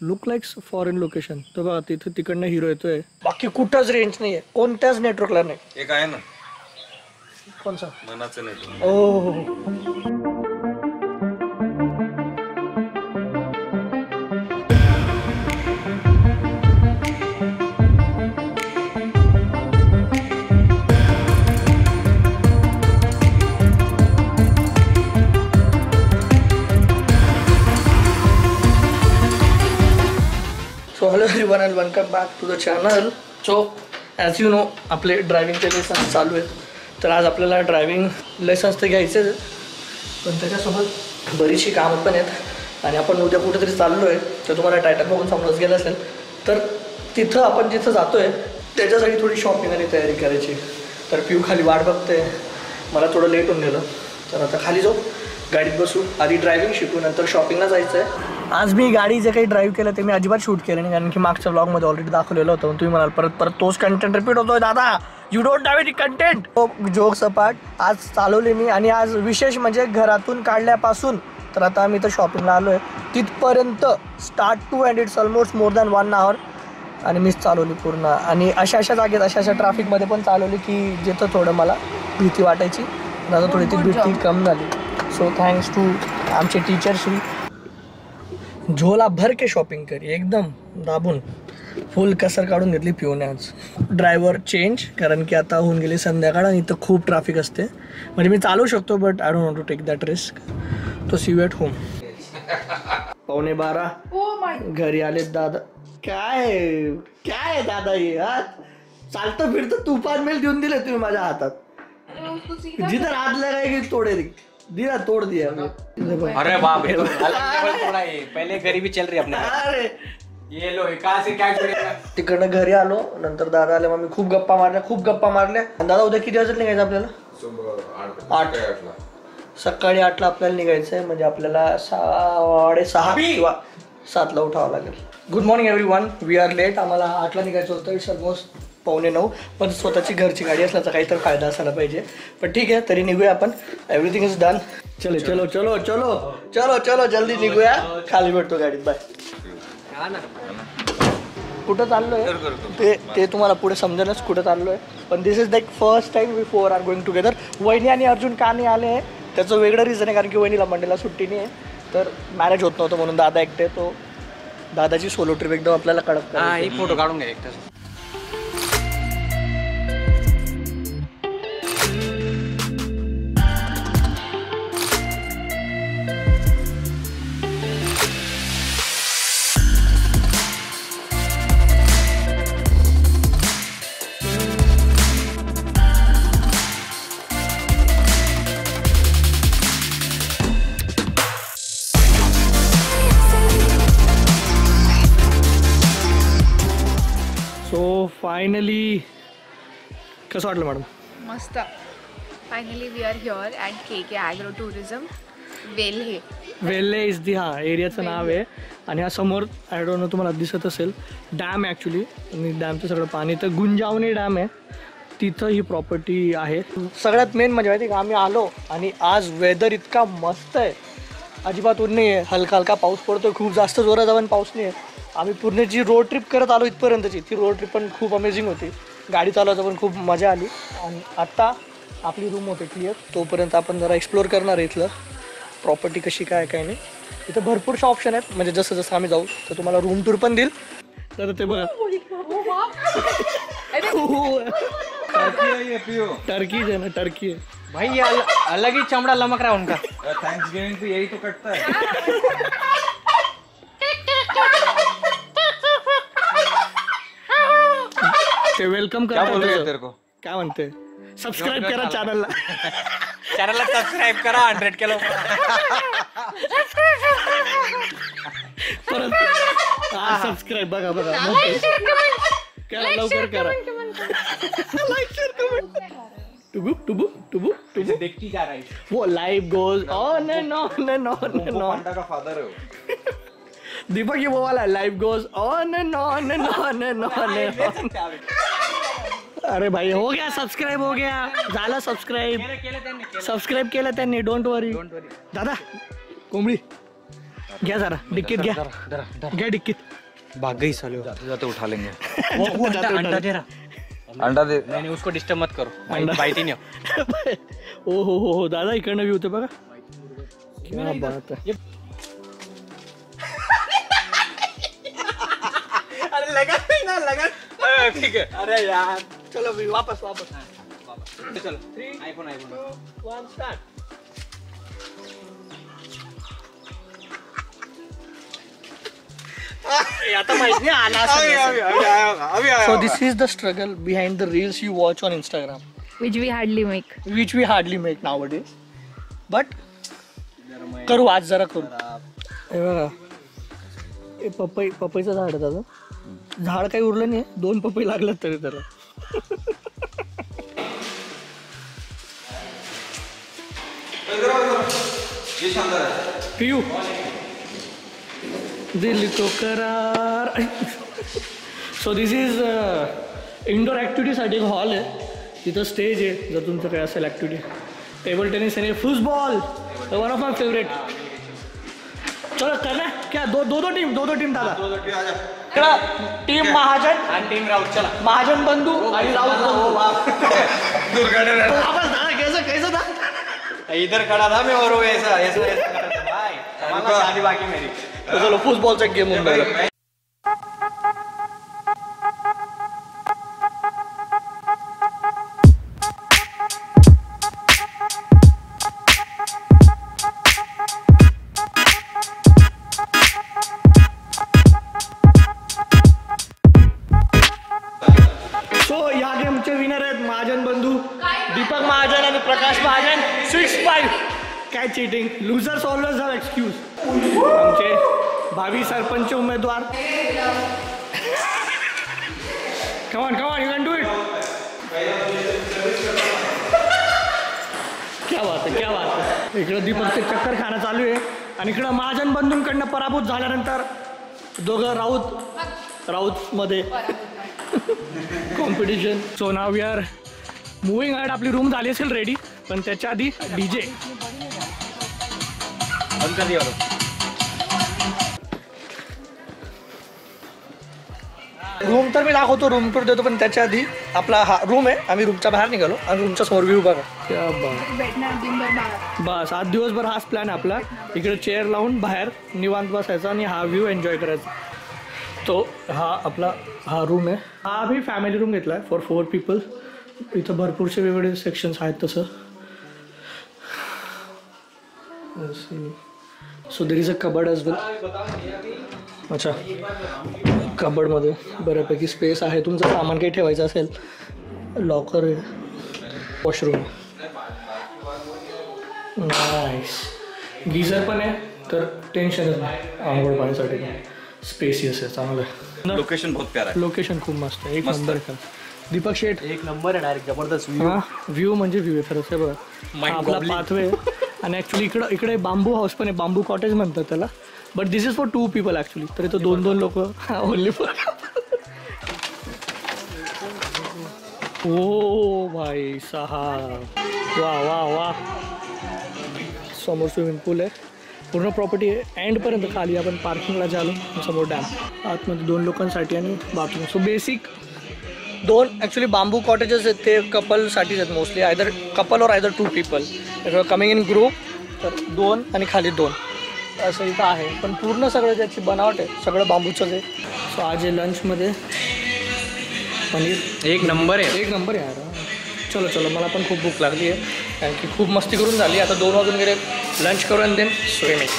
Look like foreign location. तो बघा तिथे तिकडनं हिरो येतोय. बाकी कुठंच रेंज नाहीये, कोणत्याच नेटवर्कला नाही. एक आहे ना कोणचा मनाचं नेटवर्क. ओ So hello everyone and welcome back to the channel. So as you know आपले ड्रायव्हिंगचे लेसन चालू आहेत. तर आज आपल्याला ड्रायव्हिंग लेसन्स तर घ्यायचे पण त्याच्यासोबत बरीचशी कामं पण आहेत आणि आपण उद्या कुठेतरी चाललो आहे. तर तुम्हाला टायटल बघून समजत गेलं असेल. तर तिथं आपण जिथं जातो आहे त्याच्यासाठी थोडी शॉपिंग आणि तयारी करायची. तर पिऊ खाली वाट बघते, मला थोडं लेट होऊन गेलं. तर आता खाली जाऊ, गाडीत बसू, आधी ड्रायव्हिंग शिकू, नंतर शॉपिंगला जायचं आहे. आज मी गाडी जे काही ड्राईव्ह केलं ते मी अजिबात शूट केलं नाही, कारण की मागच्या व्लॉगमध्ये ऑलरेडी दाखवलेलं होतं. तुम्ही म्हणाल परत तोच कंटेंट रिपीट होतोय दादा, you don't have any content. Jokes apart, आज चालवले मी आणि आज विशेष म्हणजे घरातून काढल्यापासून तर आता आम्ही तर शॉपिंगला आलो आहे तिथपर्यंत start to end it's almost more than 1 hour आणि मीच चालवली पूर्ण. आणि अशा जागेत अशा ट्रॅफिकमध्ये पण चालवली की जिथं थोडं मला भीती वाटायची, आता थोडी ती भीती कम झाली. सो थँक्स टू आमचे टीचर श्री. झोला भर के शॉपिंग करी, एकदम दाबून फुल कसर काढून घेतली पिऊने आज. ड्रायव्हर चेंज, कारण की आता होऊन गेली संध्याकाळ आणि इथं खूप ट्रॅफिक असते. म्हणजे मी चालवू शकतो but I don't want to take that risk. तो सी यू ॲट होम. 11:15 घरी आले दादा. काय दादा हे चालतं फिरतं तुफान मेल देऊन दिले तुम्ही माझ्या हातात. जिथं राहतलं काय की तोडे दिया तोड दिया. अरे बाप रे, पहिले गरीबी चल रही अपने. अरे ये लो, कहां से क्या करेगा. तिकडनं घरी आलो, नंतर दादा आले, मग मी खूप गप्पा मारल्या. दादा उद्या किती वाजता निघायचं आपल्याला? 8. सकाळी 8ला आपल्याला निघायचं आहे, म्हणजे आपल्याला 6:30 किंवा 7ला उठावं लागेल. Good morning everyone, we are late. आम्हाला 8ला निघायचं होतं, इट्स ऑलमोस्ट 8:45. पण स्वतःची घरची गाडी असल्याचा काहीतरी फायदा असायला पाहिजे. पण ठीक आहे, तरी निघूया आपण. Everything is done. चलो जल्दी निघूया. खाली भेटतो गाडीत. बाय. कुठं चाललोय ते तुम्हाला पुढे समजेलच कुठं चाललोय. पण this is like first time we 4 are going together. वहिनी आणि अर्जुन का नाही आले त्याचं वेगळं रिझन आहे, कारण की वहिनीला मंडेला सुट्टी नाही आहे, तर मॅनेज होत नव्हतं म्हणून दादा एकटे. तो दादाची सोलो ट्रिप एकदम आपल्याला कडक. एक फोटो काढून घ्या एकटा. सो फायनली कसं वाटलं मॅडम? मस्त. Finally we are here at KK agro tourism Velhe. Velhe is the एरियाचं नाव आहे. आणि हा समोर आय डोंट नो तुम्हाला दिसत असेल डॅम ॲक्च्युली, आणि डॅमचं सगळं पाणी तर गुंजावणी डॅम आहे, तिथं ही प्रॉपर्टी आहे. सगळ्यात मेन म्हणजे माहिती का, आम्ही आलो आणि आज वेदर इतका मस्त आहे, अजिबात ऊन नाही आहे, हलका पाऊस पडतो, खूप जास्त जोराचा पण पाऊस नाही आहे. आम्ही पूर्ण जी रोड ट्रिप करत आलो इथपर्यंतची, ती रोड ट्रिप पण खूप अमेझिंग होती. गाडी चालवायचं पण खूप मजा आली. आणि आत्ता आपली रूम होते क्लिअर, तोपर्यंत आपण जरा एक्सप्लोर करणार आहे इथलं प्रॉपर्टी कशी काय नाही. इथं भरपूरशे ऑप्शन आहेत, म्हणजे जसं जसं आम्ही जाऊ तर तुम्हाला रूम टूर पण देईल. तर ते बघा टर्की है ना, टर्की है भाई, ये अलग ही चमड़ा लमक रहा है उनका. थैंक्स गिविंग तो यही तो कटता है. ते वेलकम क्या बोल रहे करतात. तेरे को? काय म्हणते? सबस्क्राईब करा चॅनलला. चॅनलला सबस्क्राईब करा. 100 किलो परत सबस्क्राईब बघा करा, लवकर करा. Like share comment. टुबुक देखती जा रही है. वो life goes on and on and on and on. Panda का फादर है वो. दीपक ये वो वाला life goes on and on and on and on. अरे भाई हो गया, सबस्क्राईब हो गया, झालं सबस्क्राईब केलं त्यांनी, डोंट वरी. दादा कोंबडी घ्या जरा डिक्कीत घ्या डिक्कीत भाग गई साले जाते जाते उठा लेंगे वो अंडा दे रहा अंडा दे नहीं उसको डिस्टर्ब मत करो बाईट नहीं हो दादा इकडनं व्यू होते बघा क्या बात है अरे लगा नहीं ना लगा ठीक है अरे यार चलो भी वापस चलो 3 आईफोन 1 स्टार्ट आता माहित नाही आला अभी So this is the struggle behind the reels you watch on Instagram, Which we hardly make. which we hardly make nowadays. But करू आज जरा करू. हे बघा हे पपईचं झाड आहे त्याचं. झाड काही उरलं नाही 2 पपई लागलं तरी त्याला. पियू दिल को करार. सो दिस इज इंडोर ॲक्टिव्हिटीसाठी एक हॉल आहे. तिथं स्टेज आहे जर तुमचं काही असेल ॲक्टिव्हिटी. टेबल टेनिस आणि football one of my favourite. चलो करना क्या दो टीम दादा. टीम महाजन आणि टीम राऊत चला महाजन बंधू आणि राऊत बंधू. कैसा था इधर खड़ा था मैं और वो ऐसा ऐसा भाई शादी बाकी मेरी. चलो फुटबॉलचा गेम होऊन राहिला. सो या गेमचे विनर आहेत महाजन बंधू दीपक महाजन आणि प्रकाश महाजन 6-5. काय cheating. Losers always have excuse. आमचे भावी सरपंच उमेदवार. कमान यू कॅन डू इट. क्या बात आहे. इकडं दीपकचे चक्कर खाणं चालू आहे आणि इकडं महाजन बंधूंकडनं पराभूत झाल्यानंतर दोघं राऊतमध्ये competition. So now we are moving ahead. आपली रूम झाली असेल रेडी पण त्याच्या आधी DJ. बंद कर दिया रूम तर मी दाखवतो रूम टूर देतो पण त्याच्या आधी आपला हा रूम आहे. आम्ही रूमच्या बाहेर निघालो आणि रूमच्या समोर व्ह्यू बघा. क्या बस आज दिवसभर हाच प्लॅन आहे आपला. इकडे चेअर लावून बाहेर निवांत बसायचा आणि हा व्ह्यू एन्जॉय करायचा. तो हा रूम आहे. हा आम्ही फॅमिली रूम घेतला आहे फॉर 4 पीपल. इथं भरपूरसे वेगवेगळे सेक्शन्स आहेत तसं. So there is a cupboard as well. अच्छा कबर्डमध्ये बऱ्यापैकी स्पेस आहे. तुमचं सामान काही ठेवायचं असेल लॉकर आहे. Washroom nice. गीझर पण आहे तर टेन्शनच नाही आंघोळ पाण्यासाठी. स्पेसियस आहे चांगलं आहे. लोकेशन बहुत प्यारा है. लोकेशन खूप मस्त आहे. एक नंबर आहे. दीपक शेठ एक नंबर आहे डायरेक्ट जबरदस्त. हां व्ह्यू म्हणजे व्ह्यू आहे खरंच. आहे बघा आपला पाथवे आणि ॲक्च्युली इकडे बांबू हाऊस पण आहे. बांबू कॉटेज म्हणतात त्याला. But this is for 2 people actually. तर इथं 2 लोक ओनली फॉर. ओ भाई साहब वा. समोर स्विमिंग पूल आहे. पूर्ण प्रॉपर्टी आहे एंडपर्यंत. खाली आपण पार्किंगला झालो. समोर डॅम. आतमध्ये 2 लोकांसाठी आणि bathroom. So basic 2 actually bamboo cottages आहेत ते कपलसाठीच आहेत मोस्टली. आयदर कपल और either 2 people coming in group. तर 2 आणि खाली 2 असं इथं आहे. पण पूर्ण सगळं त्याची बनावट आहे सगळं बांबूचं आहे. सो आज लंचमध्ये पनीर एक नंबर आहे. एक नंबर आहे यार. चलो मला पण खूप भूक लागली आहे कारण की खूप मस्ती करून झाली. आता 2 वाजून गेले. लंच करून देन स्विमिंग.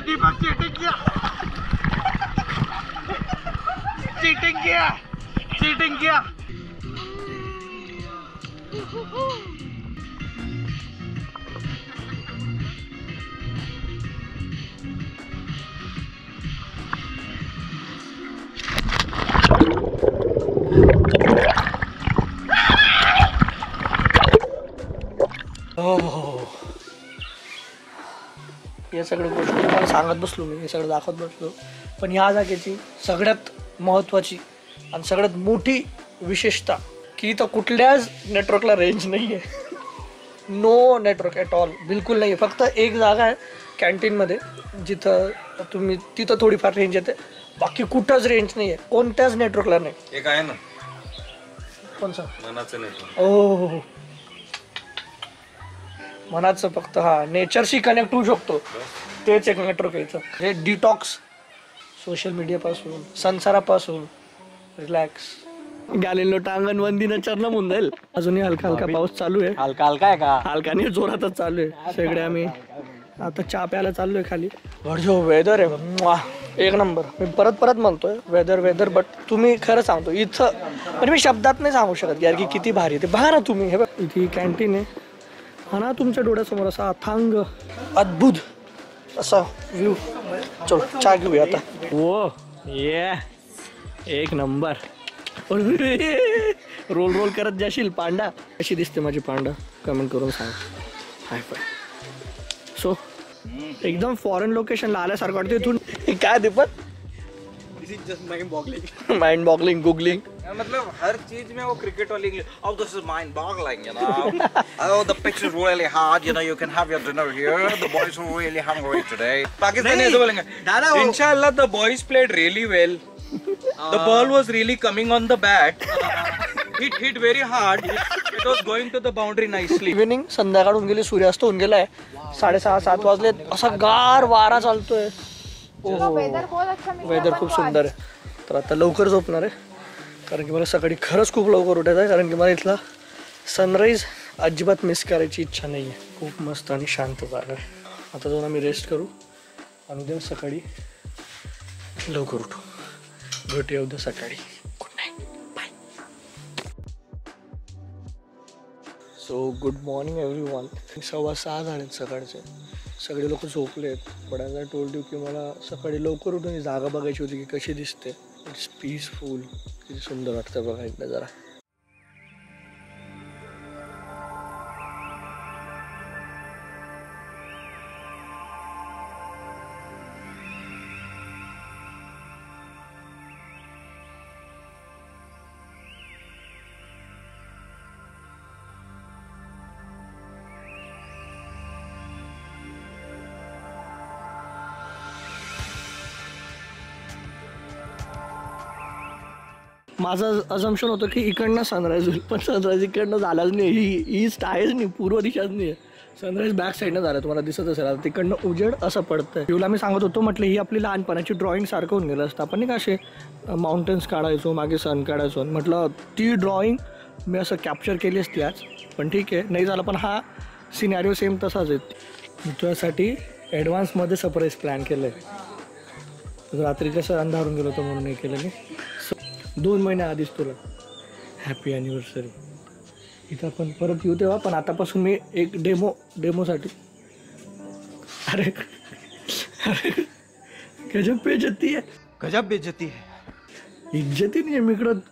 चीटिंग किया या सगळ्या गोष्टी तुम्हाला सांगत बसलो मी, हे सगळं दाखवत बसलो. पण ह्या जागेची सगळ्यात महत्त्वाची आणि सगळ्यात मोठी विशेषता की इथं कुठल्याच नेटवर्कला रेंज नाही आहे. नो नेटवर्क ॲट ऑल, बिलकुल नाही आहे. फक्त एक जागा आहे कॅन्टीनमध्ये जिथं तुम्ही तिथं थोडीफार रेंज येते, बाकी कुठंच रेंज नाही आहे, कोणत्याच नेटवर्कला नाही. एक आहे ना कोणचं? मनाचं नेटवर्क. हो, मनाचं फक्त नेचरशी कनेक्ट होऊ शकतो, तेच एक नेटवर्क यायचं. हे डिटॉक्स सोशल मीडियापासून, संसारापासून रिलॅक्स. गालेलो टांगण वंदीनं चरण होऊन जाईल. अजूनही हलका हलका पाऊस चालू आहे. हलका हलका आहे का? हलका नाही, जोरातच चालू आहे. सगळे आम्ही आता चहा प्यायला चाललोय खाली. जो वेदर आहे म्वा, एक नंबर. मी परत परत म्हणतोय वेदर बट तुम्ही खरं सांगतो इथं म्हणजे मी शब्दात नाही सांगू शकत यार की किती भारी आहे ते. बघा ना तुम्ही, हे बघ इथे कॅन्टीन आहे हा ना, तुमच्या डोळ्यासमोर असा अथांग अद्भुत असा व्ह्यू. चलो चहा घेऊया आता. वो ये एक नंबर. रोल रोल करत जाशील पांडा. कशी दिसते माझी पांडा कमेंट करून सांग. Hi five. सो एकदम फॉरेन लोकेशनला आल्यासारखं वाटतं. इथून काय दीपक? Mind boggling googling. मतलब हर चीज में वो क्रिकेट वाली oh this is mind boggling you know oh the pitch is really hard you know you can have your dinner here the boys are really hungry today Pakistani ऐसे बोलेंगे inshallah the boys played really well the ball was really coming on the bat it hit very hard it was going to the boundary nicely. Evening संध्याकाळ होऊन गेली, सूर्यास्त होऊन गेलाय. 6:30-7 वाजले. असा गार वारा चालतोय. वेदर खूप सुंदर आहे. तर आता लवकर झोपणार आहे कारण की मला सकाळी खरंच खूप लवकर उठायचं आहे. कारण की मला इथला सनराईज अजिबात मिस करायची इच्छा नाही आहे. खूप मस्त आणि शांत जागा आहे. आता जाऊन आम्ही रेस्ट करू आणि उद्या सकाळी लवकर उठू. भेटूया उद्या सकाळी. Good night, bye. So good morning everyone. 6:15 झालेत सकाळचे. सगळे लोक झोपले आहेत. But as I told you की मला सकाळी लवकर उठून ही जागा बघायची होती की कशी दिसते. It's peaceful. किती सुंदर वाटतं बघा एकदा जरा. माझं अजम्पशन होतं की इकडनं सनराईज होईल, पण सनराईज इकडनं झालाच नाही. ही ईस्ट आहेच नाही, पूर्व दिशाच नाही आहे. सनराईज बॅक साईडनं झालं, तुम्हाला दिसत असेल. आता तिकडनं उजेड असं पडतंय. तुला मी सांगत होतो म्हटलं ही आपली लहानपणाची ड्रॉइंग सारखं होऊन गेलं असतं. आपण नाही का असे माउंटन्स काढायचो, मागे सन काढायचो. म्हटलं ती ड्रॉइंग मी असं कॅप्चर केली असती आज, पण ठीक आहे नाही झालं. पण हा सिनॅरिओ सेम तसाच आहे. मी तुझ्यासाठी ॲडव्हान्समध्ये सरप्राईज प्लॅन केलं आहे. रात्री कसं अंधारून गेलो होतं म्हणून नाही केलं मी. 2 महिने आधीच तुला हॅपी ॲनिव्हर्सरी. इथं आपण परत येऊ तेव्हा, पण आतापासून मी एक डेमोसाठी. अरे गजब बेइज्जती आहे. गजब बेइज्जती है. इज्जती नाही आहे मी इकडं.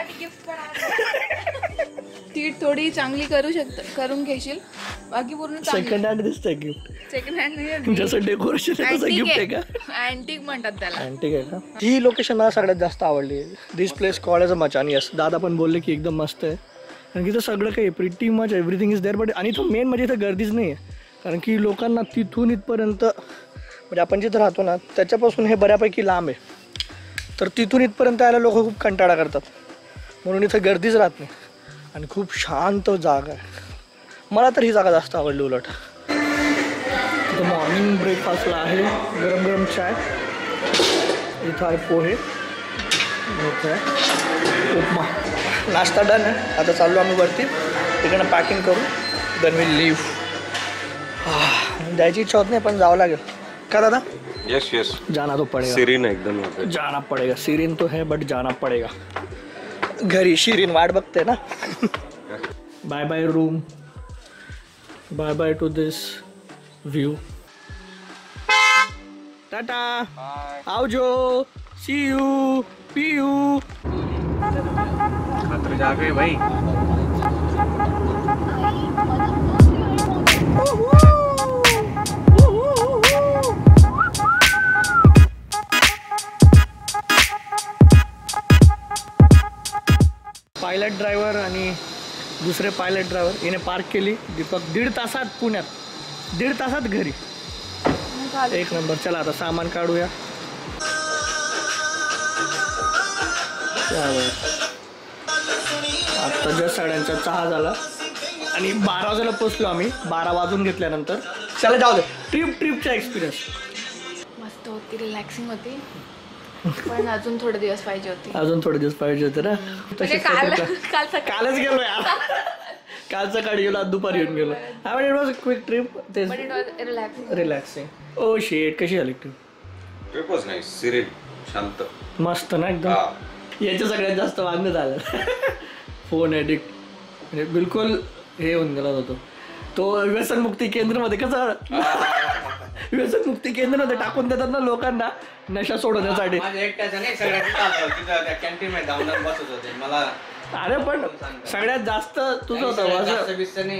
ती थोडी चांगली करून घेशील, बाकी पूर्ण सेकंड हँड दिसतंय गिफ्ट. सेकंड हँड जसं डेकोरेशन तसं गिफ्ट आहे का? अँटिक म्हणतात त्याला. अँटिक आहे का? ही लोकेशन मला सगळ्यात जास्त आवडली. This place called as a मचान. यस, दादा पण बोलले की एकदम मस्त आहे. कारण की इथं सगळं काही pretty much everything is there. But आणि तो मेन म्हणजे इथं गर्दीच नाही आहे. कारण की लोकांना तिथून इथपर्यंत म्हणजे आपण जिथं राहतो ना त्याच्यापासून हे बऱ्यापैकी लांब आहे. तर तिथून इथपर्यंत यायला लोक खूप कंटाळा करतात, म्हणून इथं गर्दीच राहत नाही. आणि खूप शांत जागा आहे. मला तर ही जागा जास्त आवडली उलट. इथं मॉर्निंग ब्रेकफास्टला आहे गरम गरम चाय. इथं आहे पोहे, उपमा. नाश्ता डन आहे. आता चाललो आम्ही वरती. तिकडनं पॅकिंग करू, देन विल लीव. द्यायची इच्छा होत नाही पण जावं लागेल. क्या दादा Yes, yes. जाना तो पड़ेगा Serene एकदम यहाँ पे. जाना पड़ेगा सीरीन तो है बट जाना पड़ेगा घरी शिरीन वाट बघते ना bye bye room bye bye to this view tata आवजो सी यू पी यू खातर जा गए भाई. पायलट ड्रायव्हर आणि दुसरे पायलट ड्रायव्हर हिने पार्क केली दीपक 1.5 तासात पुण्यात 1.5 तासात घरी एक नंबर चला आता सामान काढूया आत्ता जस्ट साड्यांचा चहा झाला आणि 12 वाजायला पोचलो आम्ही 12 वाजून घेतल्यानंतर चला जाऊ दे ट्रिपचा एक्सपिरियन्स मस्त होती रिलॅक्सिंग होती पण अजून थोडे दिवस पाहिजे होती अजून थोडे दिवस पाहिजे होते ना म्हणजे कालच गेलो यार काल सकाळी गेलो आज दुपारी येऊन गेलो it was a quick trip ते रिलॅक्सिंग रिलॅक्सिंग ओ शेट कशी झाली trip Trip was nice. Serene. शांत. मस्त ना एकदम याच्या सगळ्यात जास्त वागणं झालं फोन ॲडिक्ट म्हणजे बिलकुल हे होऊन गेला होतो तो व्यसनमुक्ती केंद्रमध्ये कसं व्यसनमुक्ती केंद्रामध्ये टाकून देतात ना लोकांना नशा सोडवण्यासाठी अरे पण सगळ्यात जास्त तुझं होतं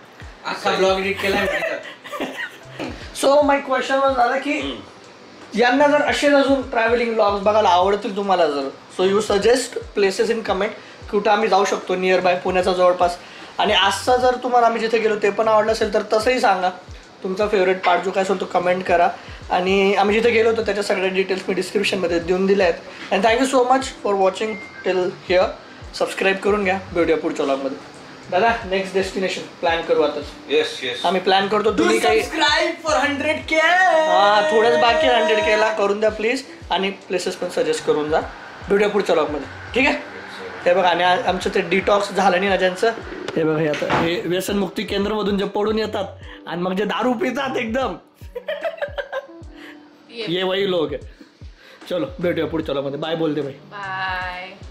सो माय क्वेश्चन वॉज झाला की यांना जर असेच अजून ट्रॅव्हलिंग ब्लॉग्स बघायला आवडतील तुम्हाला जर so you suggest places in comment कुठं आम्ही जाऊ शकतो नियर बाय पुण्याचा जवळपास आणि आजचा जर तुम्हाला आम्ही जिथे गेलो ते पण आवडलं असेल तर तसंही सांगा तुमचा फेवरेट पार्ट जो काय असेल तो कमेंट करा आणि आम्ही जिथे गेलो होतो त्याच्या सगळ्या डिटेल्स मी डिस्क्रिप्शनमध्ये देऊन दिल्या आहेत and thank you so much for watching till here subscribe करून घ्या भेटूया पुढच्या व्लॉगमध्ये दादा नेक्स्ट डेस्टिनेशन प्लॅन करू आताच Yes, yes. आम्ही प्लॅन करतो तुम्ही काही हा थोडंच बाकी 100K ला करून द्या प्लीज आणि प्लेसेस पण सजेस्ट करून जा भेटूया पुढच्या व्लॉगमध्ये ठीक आहे हे बघा आणि आमचं ते डिटॉक्स झालं नाही ना ज्यांचं हे बघा हे आता हे व्यसनमुक्ती केंद्रमधून जे पडून येतात आणि मग जे दारू पितात एकदम ये वही लोक आहे चलो भेटूया पुढच्या व्लॉगमध्ये बाय बोलते भाई बाय